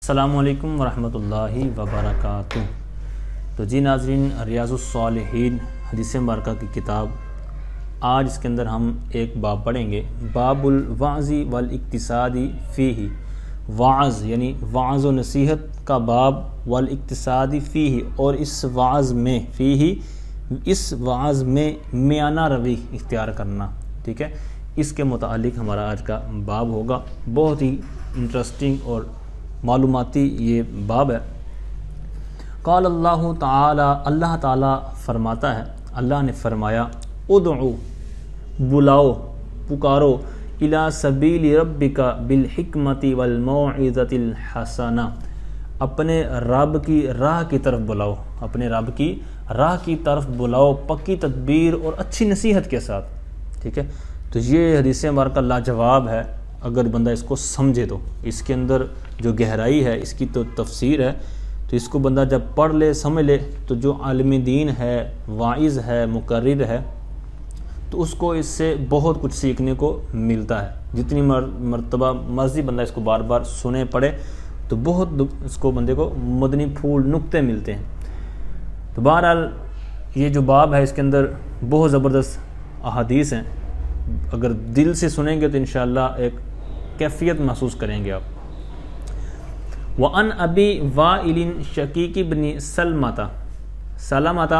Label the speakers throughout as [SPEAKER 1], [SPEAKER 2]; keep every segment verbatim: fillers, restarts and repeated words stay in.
[SPEAKER 1] السلام علیکم ورحمۃ اللہ وبرکاتہ۔ تو جی ناظرین، ریاض الصالحین حدیث مبارکہ کی کتاب، آج اس کے اندر ہم ایک باب پڑھیں گے، باب الوعظ والاقتصاد فیہ۔ وعظ یعنی وعظ و نصیحت کا باب، والاقتصاد فیہ، اور اس وعظ میں، فیہ اس وعظ میں میانہ روی اختیار کرنا، ٹھیک ہے۔ اس کے متعلق ہمارا آج کا باب ہوگا۔ بہت ہی انٹرسٹنگ اور معلوماتی یہ باب ہے۔ قال اللہ تعالی، اللہ تعالی فرماتا ہے، اللہ نے فرمایا، ادعو، بلاؤ، پکارو، الی سبیل ربک بالحکمت والموعظۃ الحسنہ، اپنے رب کی راہ کی طرف بلاؤ، اپنے رب کی راہ کی طرف بلاؤ پکی تدبیر اور اچھی نصیحت کے ساتھ، ٹھیک ہے۔ تو یہ حدیث مبارکہ لاجواب ہے اگر بندہ اس کو سمجھے تو۔ اس کے اندر جو گہرائی ہے، اس کی تو تفسیر ہے، تو اس کو بندہ جب پڑھ لے، سمجھ لے، تو جو عالم دین ہے، واعظ ہے، مقرر ہے، تو اس کو اس سے بہت کچھ سیکھنے کو ملتا ہے۔ جتنی مرتبہ مرضی بندہ اس کو بار بار سنے پڑھے تو بہت اس کو بندے کو مدنی پھول نقطے ملتے ہیں۔ تو بہرحال یہ جو باب ہے، اس کے اندر بہت زبردست احادیث ہیں، اگر دل سے سنیں گے تو انشاءاللہ ایک کیفیت محسوس کریں گے آپ۔ وَأَنْ أَبِي وَائِلٍ شَقِيقِ بْنِ سَلْمَةَ سلمةَ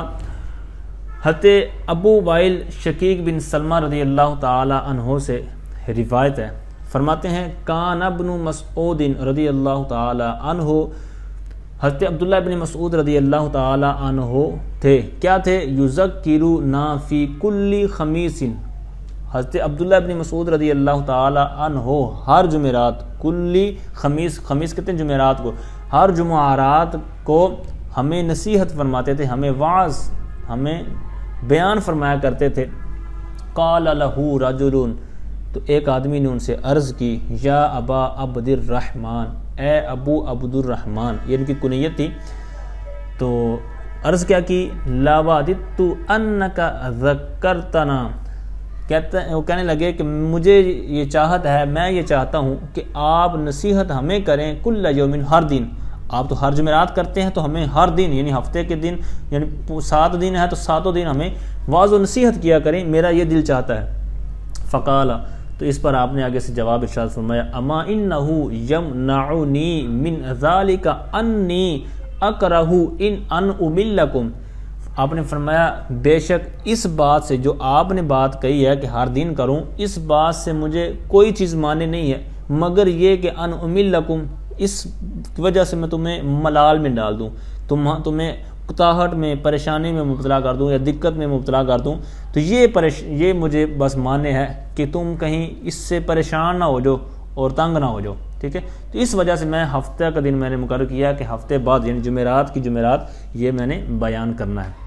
[SPEAKER 1] حضرت ابو وائل شقیق بن سلمہ رضی اللہ تعالی عنہ سے روایت ہے، فرماتے ہیں، کان ابن مسعود رضی اللہ تعالی عنہ، حضرت عبداللہ بن مسعود رضی اللہ تعالی عنہ تھے، کیا تھے؟ یذکرنا فی کل خمیس، حضرت عبداللہ بن مسعود رضی اللہ تعالی عنہ ہر جمعرات، کلی خمیس، خمیس کہتے ہیں جمعرات کو، ہر جمعرات کو ہمیں نصیحت فرماتے تھے، ہمیں وعظ، ہمیں بیان فرمایا کرتے تھے۔ قال لہ رجل، تو ایک آدمی نے ان سے عرض کی، یا ابا عبد الرحمن، اے ابو عبد الرحمن، یہ ان کی کنیت تھی۔ تو عرض کیا کی؟ لا وددت انک ذکرتنا، کہتے ہیں، وہ کہنے لگے کہ مجھے یہ چاہت ہے، میں یہ چاہتا ہوں کہ آپ نصیحت ہمیں کریں، کل یومن، ہر دن۔ آپ تو ہر جمعرات کرتے ہیں، تو ہمیں ہر دن، یعنی ہفتے کے دن، یعنی سات دن ہے تو ساتوں دن ہمیں وعظ و نصیحت کیا کریں، میرا یہ دل چاہتا ہے۔ فقال، تو اس پر آپ نے آگے سے جواب ارشاد فرمایا، اما انہ یمنعنی من ذلک انی اکرہ ان ان املکم، آپ نے فرمایا بے شک اس بات سے، جو آپ نے بات کہی ہے کہ ہر دن کروں، اس بات سے مجھے کوئی چیز مانے نہیں ہے مگر یہ کہ ان املکم، اس وجہ سے میں تمہیں ملال میں ڈال دوں، تم تمہیں کتاہٹ میں، پریشانی میں مبتلا کر دوں یا دقت میں مبتلا کر دوں، تو یہ پریش یہ مجھے بس ماننے ہے کہ تم کہیں اس سے پریشان نہ ہو جاؤ اور تنگ نہ ہو جاؤ، ٹھیک ہے۔ تو اس وجہ سے میں ہفتہ کا دن میں نے مقرر کیا کہ ہفتے بعد، یعنی جمعرات کی جمعرات یہ میں نے بیان کرنا ہے۔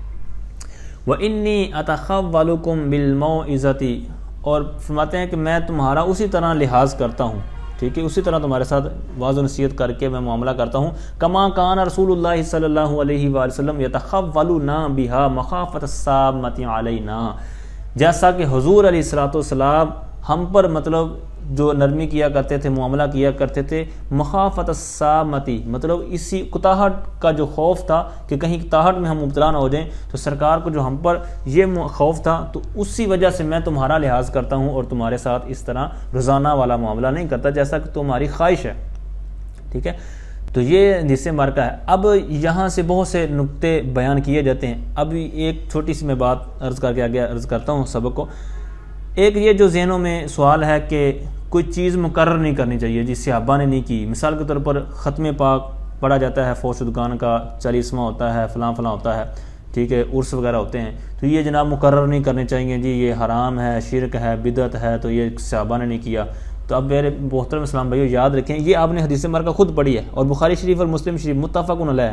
[SPEAKER 1] وَإِنِّي أَتَخَوَّلُكُمْ بِالْمَوْعِظَةِ، اور فرماتے ہیں کہ میں تمہارا اسی طرح لحاظ کرتا ہوں، ٹھیک ہے، اسی طرح تمہارے ساتھ وعظ و نصیحت کر کے میں معاملہ کرتا ہوں۔ کما کان رسول اللہ صلی اللہ علیہ وآلہ وسلم یتخولنا بہا مخافۃ السامۃ علینا، جیسا کہ حضور علیہ الصلوۃ والسلام ہم پر مطلب جو نرمی کیا کرتے تھے، معاملہ کیا کرتے تھے، مخافۃ السامۃ، مطلب اسی کتاہٹ کا جو خوف تھا کہ کہیں کتاہٹ میں ہم مبتلا نہ ہو جائیں، تو سرکار کو جو ہم پر یہ خوف تھا، تو اسی وجہ سے میں تمہارا لحاظ کرتا ہوں اور تمہارے ساتھ اس طرح روزانہ والا معاملہ نہیں کرتا جیسا کہ تمہاری خواہش ہے، ٹھیک ہے۔ تو یہ حدیث مبارکہ ہے۔ اب یہاں سے بہت سے نقطے بیان کیے جاتے ہیں۔ اب ایک چھوٹی سی میں بات عرض کر کے آگے عرض کرتا ہوں سبق کو۔ ایک یہ جو ذہنوں میں سوال ہے کہ کوئی چیز مقرر نہیں کرنی چاہیے جس صحابہ نے نہیں کی، مثال کے طور پر ختم پاک پڑھا جاتا ہے، فوت شدگان کا چالیسواں ہوتا ہے، فلاں فلاں ہوتا ہے، ٹھیک ہے، عرس وغیرہ ہوتے ہیں، تو یہ جناب مقرر نہیں کرنے چاہیے، جی یہ حرام ہے، شرک ہے، بدعت ہے، تو یہ صحابہ نے نہیں کیا۔ تو اب میرے محترم اسلام بھائیو یاد رکھیں، یہ آپ نے حدیث مبارکہ خود پڑھی ہے اور بخاری شریف اور مسلم شریف متفق علیہ،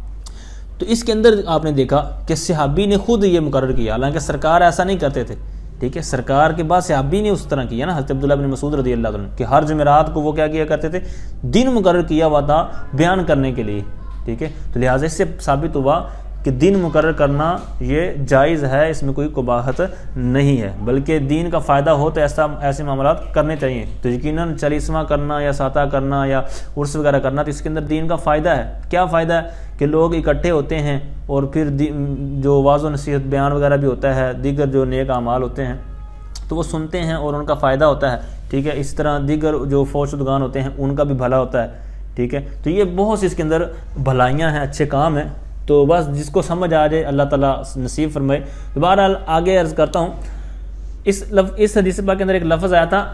[SPEAKER 1] تو اس کے اندر آپ نے دیکھا کہ صحابی نے خود یہ مقرر کیا، حالانکہ سرکار ایسا نہیں کرتے تھے، ٹھیک ہے، سرکار کے بعد صحابی نے اس طرح کیا نا، حضرت عبداللہ بن مسعود رضی اللہ عنہ کہ ہر جمعرات کو وہ کیا کیا کرتے تھے، دن مقرر کیا ہوا تھا بیان کرنے کے لیے، ٹھیک ہے۔ تو لہٰذا اس سے ثابت ہوا کہ دین مقرر کرنا یہ جائز ہے، اس میں کوئی قباحت نہیں ہے، بلکہ دین کا فائدہ ہو تو ایسا ایسے معاملات کرنے چاہیے۔ تو یقیناً چالیسواں کرنا یا ساتہ کرنا یا عرس وغیرہ کرنا، تو اس کے اندر دین کا فائدہ ہے۔ کیا فائدہ ہے کہ لوگ اکٹھے ہوتے ہیں اور پھر جو واعظ و نصیحت بیان وغیرہ بھی ہوتا ہے، دیگر جو نیک اعمال ہوتے ہیں تو وہ سنتے ہیں اور ان کا فائدہ ہوتا ہے، ٹھیک ہے۔ اس طرح دیگر جو فوج شدگان ہوتے ہیں ان کا بھی بھلا ہوتا ہے، ٹھیک ہے۔ تو یہ بہت سی اس کے اندر بھلائیاں ہیں، اچھے کام ہیں، تو بس جس کو سمجھ آ جائے اللہ تعالیٰ نصیب فرمائے۔ بہرحال آگے عرض کرتا ہوں، اس لفظ اس حدیث پاک کے اندر ایک لفظ آیا تھا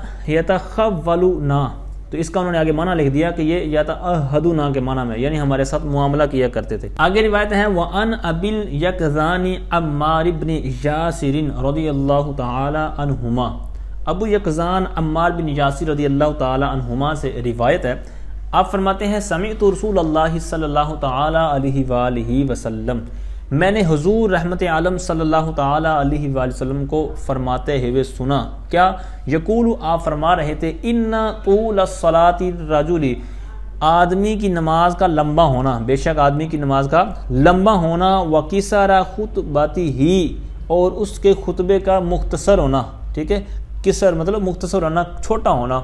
[SPEAKER 1] یتخولنا، تو اس کا انہوں نے آگے معنی لکھ دیا کہ یہ یتعہدنا کے معنی میں، یعنی ہمارے ساتھ معاملہ کیا کرتے تھے۔ آگے روایت ہے وَأَنْ أَبِي الْيَقْظَانِ عَمَّارِ بْنِ يَاسِرٍ رضی اللہ تعالی عنہما، ابو یقظان عمار بن یاسر رضی اللہ تعالی عنہما سے روایت ہے، آپ فرماتے ہیں سمعت رسول اللہ صلی اللہ تعالی علیہ وآلہ وسلم، میں نے حضور رحمت عالم صلی اللہ تعالی علیہ وآلہ وسلم کو فرماتے ہوئے سنا، کیا یقول، آپ فرما رہے تھے ان طول الصلاۃ الرجل، آدمی کی نماز کا لمبا ہونا، بے شک آدمی کی نماز کا لمبا ہونا، وقصر خطبتی ہی، اور اس کے خطبے کا مختصر ہونا، ٹھیک ہے، قصر مطلب مختصر ہونا، چھوٹا ہونا،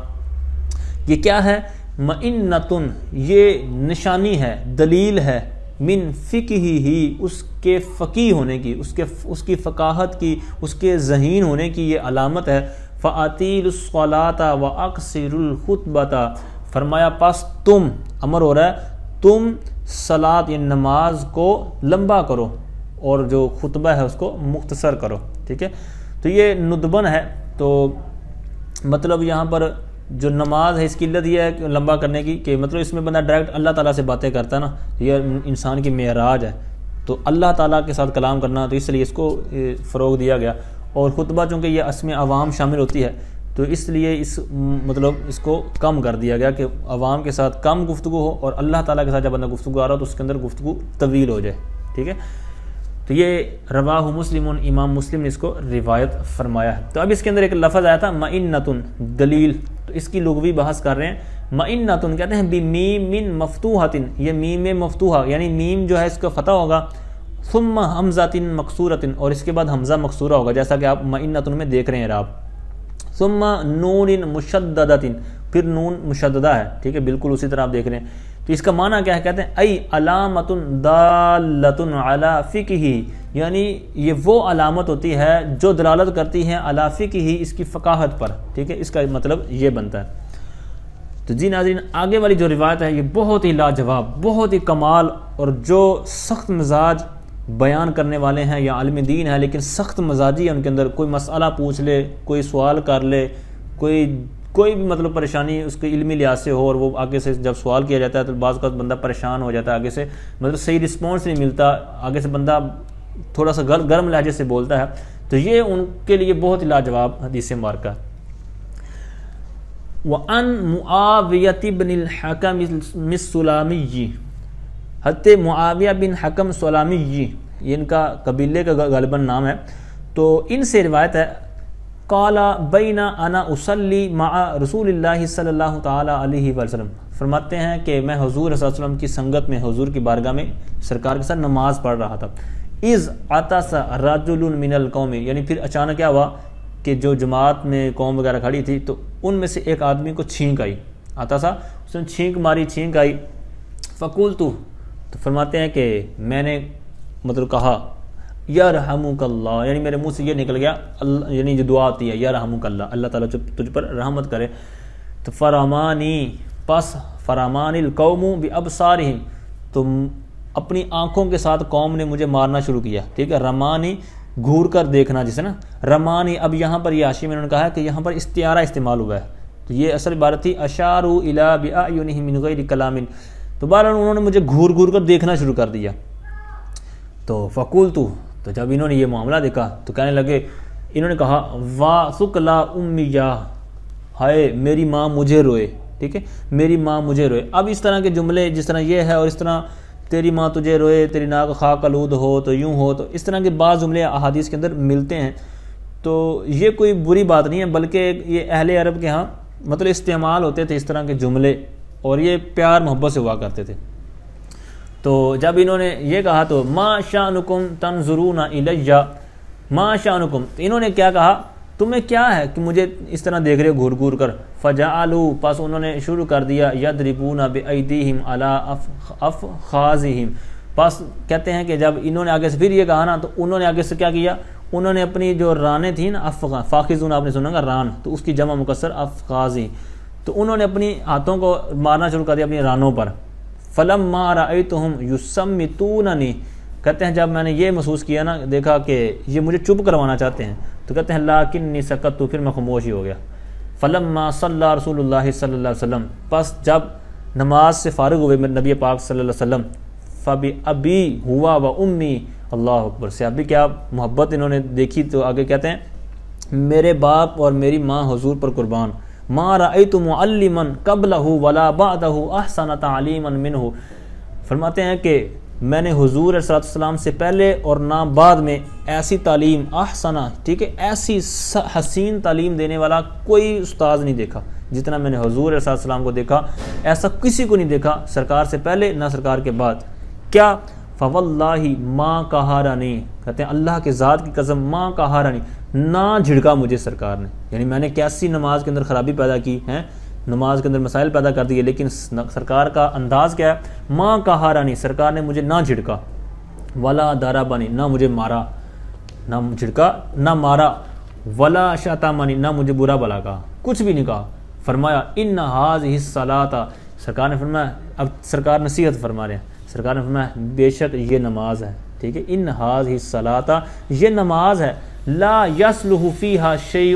[SPEAKER 1] یہ کیا ہے؟ مئنتن، یہ نشانی ہے، دلیل ہے، من فقہ ہی، اس کے فقیہ ہونے کی، اس کے اس کی فقاہت کی، اس کے ذہین ہونے کی یہ علامت ہے۔ فَأَطِيلُ الصَّلَاةَ وَأَقْصِرُ الْخُطْبَةَ، فرمایا پس تم، امر ہو رہا ہے، تم صلاۃ یا نماز کو لمبا کرو اور جو خطبہ ہے اس کو مختصر کرو، ٹھیک ہے۔ تو یہ ندبن ہے، تو مطلب یہاں پر جو نماز ہے اس کی علت یہ ہے کہ لمبا کرنے کی، کہ مطلب اس میں بندہ ڈائریکٹ اللہ تعالیٰ سے باتیں کرتا ہے نا، یہ انسان کی معراج ہے، تو اللہ تعالیٰ کے ساتھ کلام کرنا، تو اس لیے اس کو فروغ دیا گیا۔ اور خطبہ چونکہ یہ اس میں عوام شامل ہوتی ہے تو اس لیے اس مطلب اس کو کم کر دیا گیا کہ عوام کے ساتھ کم گفتگو ہو، اور اللہ تعالیٰ کے ساتھ جب بندہ گفتگو آ رہا ہو تو اس کے اندر گفتگو طویل ہو جائے، ٹھیک ہے۔ تو یہ رواہ مسلم، امام مسلم نے اس کو روایت فرمایا ہے۔ تو اب اس کے اندر ایک لفظ آیا تھا مئنتن، دلیل، تو اس کی لغوی بحث کر رہے ہیں۔ مئنتن کہتے ہیں بمیم مفتوحۃ، یہ میم مفتوحہ یعنی میم جو ہے اس کا فتح ہوگا، ثم حمزۃ مکسورۃ، اور اس کے بعد حمزہ مکسورہ ہوگا، جیسا کہ آپ مئنتن میں دیکھ رہے ہیں آپ، ثم نون مشددۃ، پھر نون مشددہ ہے، ٹھیک ہے، بالکل اسی طرح آپ دیکھ رہے ہیں۔ تو اس کا معنی کیا ہے؟ کہتے ہیں ای علامت دالۃ علی فقہ، یعنی یہ وہ علامت ہوتی ہے جو دلالت کرتی ہے علی فقہ، اس کی فقاہت پر، ٹھیک ہے، اس کا مطلب یہ بنتا ہے۔ تو جی ناظرین، آگے والی جو روایت ہے یہ بہت ہی لاجواب، بہت ہی کمال، اور جو سخت مزاج بیان کرنے والے ہیں یا عالم دین ہے لیکن سخت مزاجی ہے ان کے اندر، کوئی مسئلہ پوچھ لے، کوئی سوال کر لے، کوئی کوئی بھی مطلب پریشانی اس کے علمی لحاظ سے ہو، اور وہ آگے سے جب سوال کیا جاتا ہے تو بعض اوقات بندہ پریشان ہو جاتا ہے، آگے سے مطلب صحیح رسپانس نہیں ملتا، آگے سے بندہ تھوڑا سا گرم لہجے سے بولتا ہے، تو یہ ان کے لیے بہت ہی لاجواب حدیث مبارکہ۔ وَأَنْ مُعَاوِيَةِ بْنِ الْحَكَمِ السُّلَامِيِّ، حضرت معاویہ بن حکم سلامی، یہ ان کا قبیلے کا غالباً نام ہے، تو ان سے روایت ہے، قال بین انا اصلی مع رسول اللہ صلی اللہ تعالی علیہ وسلم، فرماتے ہیں کہ میں حضور صلی اللہ علیہ وسلم کی سنگت میں، حضور کی بارگاہ میں سرکار کے ساتھ نماز پڑھ رہا تھا، اذ عطس رجل من القوم، یعنی پھر اچانک کیا ہوا کہ جو جماعت میں قوم وغیرہ کھڑی تھی تو ان میں سے ایک آدمی کو چھینک آئی، عطس، اس نے چھینک ماری، چھینک آئی، فقلت، تو فرماتے ہیں کہ میں نے مطلب کہا یرحمک اللہ، یعنی میرے منہ سے یہ نکل گیا، اللہ یعنی جو دعا آتی ہے یرحمک اللہ، اللہ تعالیٰ تجھ پر رحمت کرے، تو فرمانی، پس فرمان القوم بابصارہم، تو اپنی آنکھوں کے ساتھ قوم نے مجھے مارنا شروع کیا، ٹھیک ہے، رمانی گھور کر دیکھنا جسے نا، رمانی، اب یہاں پر یہ حاشیے میں انہوں نے کہا ہے کہ یہاں پر استعارہ استعمال ہوا ہے، تو یہ اصل عبارت تھی اشاروا الی باعینہم من غیر کلام، تو بہرحال انہوں نے مجھے گھور گھور کر دیکھنا شروع کر دیا، تو فقلت، تو جب انہوں نے یہ معاملہ دیکھا تو کہنے لگے، انہوں نے کہا وا ثقلا امیہ، ہائے میری ماں مجھے روئے، ٹھیک ہے، میری ماں مجھے روئے۔ اب اس طرح کے جملے جس طرح یہ ہے، اور اس طرح تیری ماں تجھے روئے، تیری ناک خاک آلود ہو، تو یوں ہو، تو اس طرح کے بعض جملے احادیث کے اندر ملتے ہیں، تو یہ کوئی بری بات نہیں ہے، بلکہ یہ اہل عرب کے ہاں مطلب استعمال ہوتے تھے اس طرح کے جملے، اور یہ پیار محبت سے ہوا کرتے تھے۔ تو جب انہوں نے یہ کہا تو ما شانکم تنظرون الیہ، ما شانکم، تو انہوں نے کیا کہا تمہیں کیا ہے کہ مجھے اس طرح دیکھ رہے ہو گھور گھور کر، فجعلوا، پس انہوں نے شروع کر دیا یضربون بایدیہم علی افخاذہم، پس کہتے ہیں کہ جب انہوں نے آگے سے پھر یہ کہا نا تو انہوں نے آگے سے کیا کیا، انہوں نے اپنی جو رانیں تھیں نا افغان، فاخذون آپ نے سنا گا ران، تو اس کی جمع مکسر افخاذی، تو انہوں نے اپنی ہاتھوں کو مارنا شروع کر دیا اپنی رانوں پر، فلما رأیتہم یصمتوننی، کہتے ہیں جب میں نے یہ محسوس کیا نا، دیکھا کہ یہ مجھے چپ کروانا چاہتے ہیں، تو کہتے ہیں لیکنی سکت، پھر میں خاموش ہی ہو گیا، فلما صلی رسول اللہ صلی اللہ علیہ وسلم، پس جب نماز سے فارغ ہوئے نبی پاک صلی اللہ علیہ وسلم، فبی ابی ہوا و امی، اللہ اکبر، سے ابھی کیا محبت انہوں نے دیکھی، تو آگے کہتے ہیں میرے باپ اور میری ماں حضور پر قربان، ما رأیت معلما قبلہ ولا بعدہ احسن تعلیما منہ، فرماتے ہیں کہ میں نے حضور صلی اللہ علیہ وسلم سے پہلے اور نہ بعد میں ایسی تعلیم احسنہ، ٹھیک ہے، ایسی حسین تعلیم دینے والا کوئی استاذ نہیں دیکھا جتنا میں نے حضور صلی اللہ علیہ وسلم کو دیکھا، ایسا کسی کو نہیں دیکھا سرکار سے پہلے نہ سرکار کے بعد، کیا فواللہ ما قہرنی، کہتے ہیں اللہ کے ذات کی قسم، ما قہرنی، نہ جھڑکا مجھے سرکار نے، یعنی میں نے کیسی نماز کے اندر خرابی پیدا کی ہے، نماز کے اندر مسائل پیدا کر دیے، لیکن سرکار کا انداز کیا ہے، ماں قہرنی، سرکار نے مجھے نہ جھڑکا، ولا ضربنی، نہ مجھے مارا، نہ جھڑکا نہ مارا، ولا شتمنی، نہ مجھے برا بلا کہا، کچھ بھی نہیں کہا، فرمایا ان ھذہ الصلاۃ، سرکار نے فرمایا، اب سرکار نصیحت فرما رہے ہیں، سرکار نے فرمایا بے شک یہ نماز ہے، ٹھیک ہے، ان ھذہ الصلاۃ، یہ نماز ہے، لا یصلح فیہا شیء،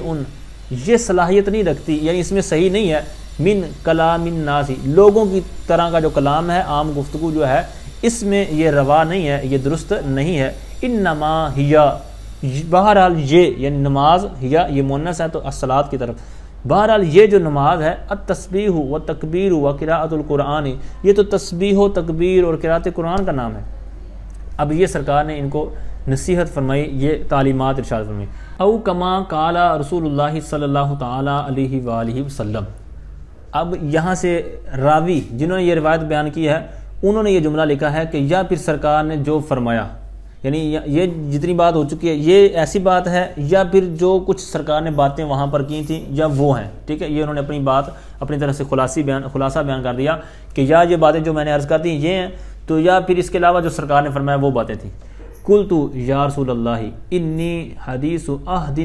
[SPEAKER 1] یہ صلاحیت نہیں رکھتی، یعنی اس میں صحیح نہیں ہے، من کلام الناس، لوگوں کی طرح کا جو کلام ہے، عام گفتگو جو ہے، اس میں یہ روا نہیں ہے، یہ درست نہیں ہے، انما ہیا، بہرحال یہ، یعنی نماز، ہیا یہ مؤنث ہے تو الصلاۃ کی طرف، بہرحال یہ جو نماز ہے، التسبیح و تکبیر و قراءۃ القرآن، یہ تو تسبیح و تکبیر اور قراءۃ قرآن کا نام ہے۔ اب یہ سرکار نے ان کو نصیحت فرمائی، یہ تعلیمات ارشاد فرمائی، او کما قال رسول اللہ صلی اللہ تعالی علیہ وآلہ وسلم۔ اب یہاں سے راوی جنہوں نے یہ روایت بیان کی ہے، انہوں نے یہ جملہ لکھا ہے کہ یا پھر سرکار نے جو فرمایا، یعنی یہ جتنی بات ہو چکی ہے یہ ایسی بات ہے، یا پھر جو کچھ سرکار نے باتیں وہاں پر کی تھیں یا وہ ہیں، ٹھیک ہے، یہ انہوں نے اپنی بات اپنی طرح سے خلاصی بیان خلاصہ بیان کر دیا کہ یا یہ باتیں جو میں نے عرض کر دی یہ ہیں، تو یا پھر اس کے علاوہ جو سرکار نے فرمایا وہ باتیں تھیں۔ قلت یا رسول اللہ انی حدیث عہد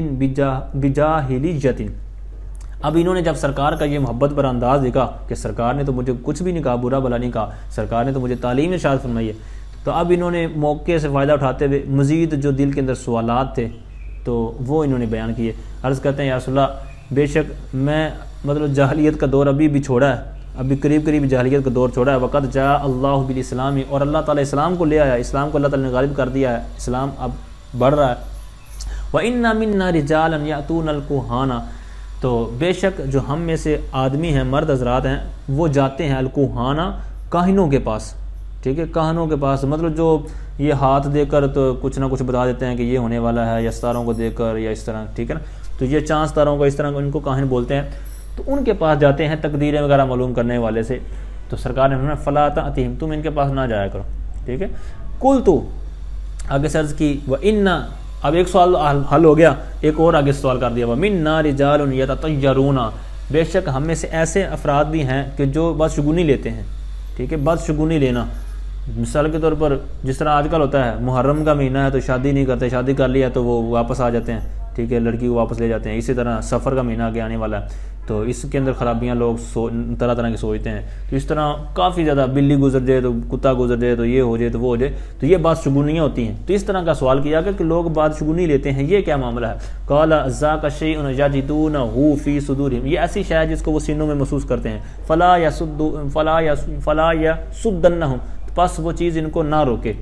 [SPEAKER 1] بجاہلیۃ، اب انہوں نے جب سرکار کا یہ محبت پر انداز دیکھا کہ سرکار نے تو مجھے کچھ بھی نہیں کہا، برا بلا نہیں کہا، سرکار نے تو مجھے تعلیم ارشاد فرمائی ہے، تو اب انہوں نے موقع سے فائدہ اٹھاتے ہوئے مزید جو دل کے اندر سوالات تھے تو وہ انہوں نے بیان کیے۔ عرض کرتے ہیں یا رسول اللہ بے شک میں مطلب جاہلیت کا دور ابھی بھی چھوڑا ہے، ابھی قریب قریب جاہلیت کا دور چھوڑا ہے، وقت جاء اللہ بالاسلام، اور اللہ تعالیٰ اسلام کو لے آیا، اسلام کو اللہ تعالیٰ نے غالب کر دیا ہے، اسلام اب بڑھ رہا ہے۔ وَإِنَّ مِنَّا رِجَالًا يَأْتُونَ الْكُهَانَ، تو بے شک جو ہم میں سے آدمی ہیں، مرد حضرات ہیں، وہ جاتے ہیں الکوہانہ، کاہنوں کے پاس، ٹھیک ہے، کاہنوں کے پاس، مطلب جو یہ ہاتھ دے کر تو کچھ نہ کچھ بتا دیتے ہیں کہ یہ ہونے والا ہے، یا ستاروں کو دے کر یا اس طرح، ٹھیک ہے نا، تو یہ چاند ستاروں کو اس طرح ان کو کاہن بولتے ہیں، تو ان کے پاس جاتے ہیں تقدیریں وغیرہ معلوم کرنے والے سے، تو سرکار نے فرمایا فلا تأتہم، تم ان کے پاس نہ جایا کرو، ٹھیک ہے۔ قلت، آگے سے عرض کی، وَإِنَّ، اب ایک سوال حل ہو گیا، ایک اور آگے سوال کر دیا، وَمِنَّا رِجَالٌ يَتَطَيَّرُونَ، بے شک ہم میں سے ایسے افراد بھی ہیں کہ جو بدشگونی لیتے ہیں، ٹھیک ہے، بدشگونی لینا، مثال کے طور پر جس طرح آج کل ہوتا ہے، محرم کا مہینہ ہے تو شادی نہیں کرتے، شادی کر لیا تو وہ واپس آ جاتے ہیں، ٹھیک ہے، لڑکی کو واپس لے جاتے ہیں، اسی طرح سفر کا مہینہ آگے آنے والا ہے تو اس کے اندر خرابیاں لوگ سو طرح طرح کی سوچتے ہیں، تو اس طرح کافی زیادہ بلی گزر جائے تو کتا گزر جائے تو یہ ہو جائے تو وہ ہو جائے، تو یہ بدشگونیاں ہوتی ہیں، تو اس طرح کا سوال کیا کہ لوگ بدشگونی لیتے ہیں، یہ کیا معاملہ ہے؟ قال ذاک شیء یجدونه فی صدورہم، یہ ایسی شے ہے جس کو وہ سینوں میں محسوس کرتے ہیں، فلا یسد فلا فلا یسدنہم، پس وہ چیز ان کو نہ روکے۔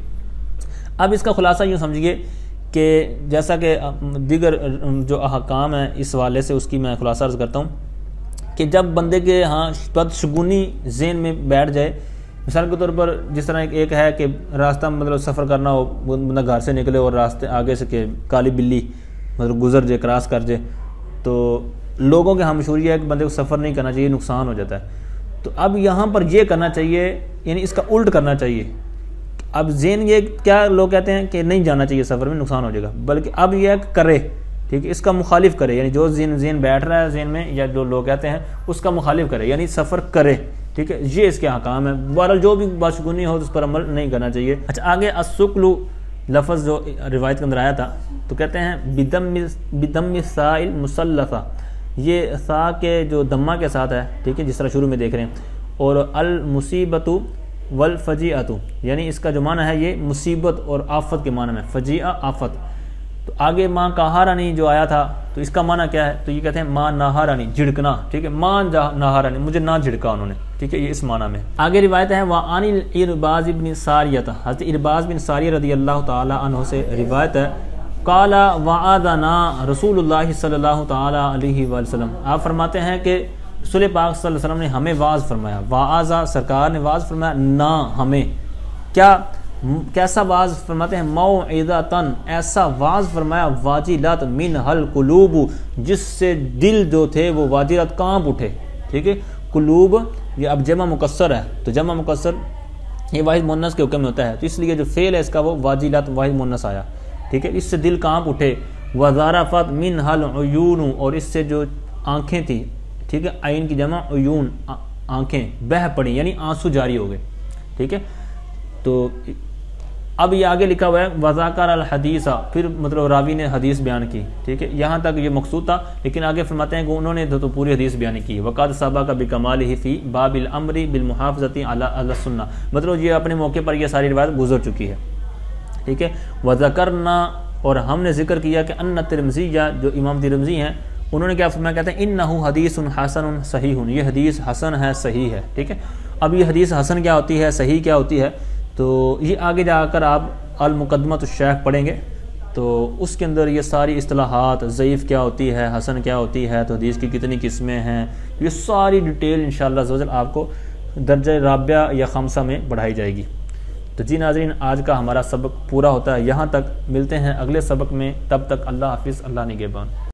[SPEAKER 1] اب اس کا خلاصہ یوں سمجھیے کہ جیسا کہ دیگر جو احکام ہیں اس حوالے سے اس کی میں خلاصہ عرض کرتا ہوں کہ جب بندے کے ہاں بدشگونی ذہن میں بیٹھ جائے، مثال کے طور پر جس طرح ایک ہے کہ راستہ مطلب سفر کرنا ہو، بندہ گھر سے نکلے اور راستے آگے سے کہ کالی بلی مطلب گزر جائے، کراس کر جائے، تو لوگوں کے ہاں مشہور یہ ہے کہ بندے کو سفر نہیں کرنا چاہیے، نقصان ہو جاتا ہے، تو اب یہاں پر یہ کرنا چاہیے، یعنی اس کا الٹ کرنا چاہیے اب ذہن یہ کیا لوگ کہتے ہیں کہ نہیں جانا چاہیے سفر میں، نقصان ہو جائے گا، بلکہ اب یہ کرے، ٹھیک ہے، اس کا مخالف کرے، یعنی جو ذہن ذہن بیٹھ رہا ہے ذہن میں یا جو لوگ کہتے ہیں اس کا مخالف کرے، یعنی سفر کرے، ٹھیک ہے، یہ اس کے احکام ہے۔ بہرحال جو بھی باشگونی ہو اس پر عمل نہیں کرنا چاہیے۔ اچھا آگے السکلو لفظ جو روایت کے اندر آیا تھا تو کہتے ہیں بدم بدم سا المثلثہ، یہ سا کے جو دمہ کے ساتھ ہے، ٹھیک ہے، جس طرح شروع میں دیکھ رہے ہیں، اور المصیبت والفجیعۃ، یعنی اس کا جو معنی ہے یہ مصیبت اور آفت کے معنی میں، فجیعہ آفت۔ تو آگے ماں کہارانی جو آیا تھا تو اس کا معنی کیا ہے؟ تو یہ کہتے ہیں ماں نہارانی، جھڑکنا، ٹھیک ہے، ماں نہارانی، مجھے نہ جھڑکا انہوں نے، ٹھیک ہے، یہ اس معنی میں۔ آگے روایت ہے وعن الارباز بن ساریہ، حضرت ارباز بن ساریہ رضی اللہ تعالی عنہ سے روایت ہے، قال وعدنا رسول اللہ صلی اللہ تعالی علیہ وسلم، آپ فرماتے ہیں کہ رسول پاک صلی اللہ علیہ وسلم نے ہمیں واعظ فرمایا، واعظہ سرکار نے واعظ فرمایا، نہ ہمیں کیا کیسا واعظ فرماتے ہیں؟ موعظۃً، ایسا واعظ فرمایا واجلت منہ القلوب، جس سے دل جو تھے وہ واجلت کانپ اٹھے، ٹھیک ہے، قلوب یہ اب جمع مکسر ہے تو جمع مکسر یہ واحد مؤنث کے حکم میں ہوتا ہے، تو اس لیے جو فعل ہے اس کا وہ واجلت واحد مؤنث آیا، ٹھیک ہے، اس سے دل کانپ اٹھے، وذرفت منہ العیون، اور اس سے جو آنکھیں تھیں، ٹھیک ہے، عین کی جمع عیون، آنکھیں بہہ پڑی، یعنی آنسو جاری ہو گئے، ٹھیک ہے۔ تو اب یہ آگے لکھا ہوا ہے وذاکر الحدیث، پھر مطلب راوی نے حدیث بیان کی، ٹھیک ہے، یہاں تک یہ مقصود تھا، لیکن آگے فرماتے ہیں کہ انہوں نے تو پوری حدیث بیان کی، وقد سبق بکمالہ فی باب الامر بالمحافظۃ علی السنہ، مطلب یہ اپنے موقع پر یہ ساری روایت گزر چکی ہے، ٹھیک ہے۔ وذکرنا، اور ہم نے ذکر کیا کہ ان ترمذی، جو امام ترمذی ہیں، انہوں نے کیا فرمایا، کہتے ہیں انہ حدیث حسن صحیح، یہ حدیث حسن ہے، صحیح ہے، ٹھیک ہے۔ اب یہ حدیث حسن کیا ہوتی ہے، صحیح کیا ہوتی ہے، تو یہ آگے جا کر آپ المقدمۃ الشیخ پڑھیں گے تو اس کے اندر یہ ساری اصطلاحات، ضعیف کیا ہوتی ہے، حسن کیا ہوتی ہے، تو حدیث کی کتنی قسمیں ہیں، یہ ساری ڈیٹیل انشاءاللہ عز و جل آپ کو درجہ رابعہ یا خمسہ میں بڑھائی جائے گی۔ تو جی ناظرین، آج کا ہمارا سبق پورا ہوتا ہے یہاں تک، ملتے ہیں اگلے سبق میں، تب تک اللہ حافظ، اللہ نگہبان۔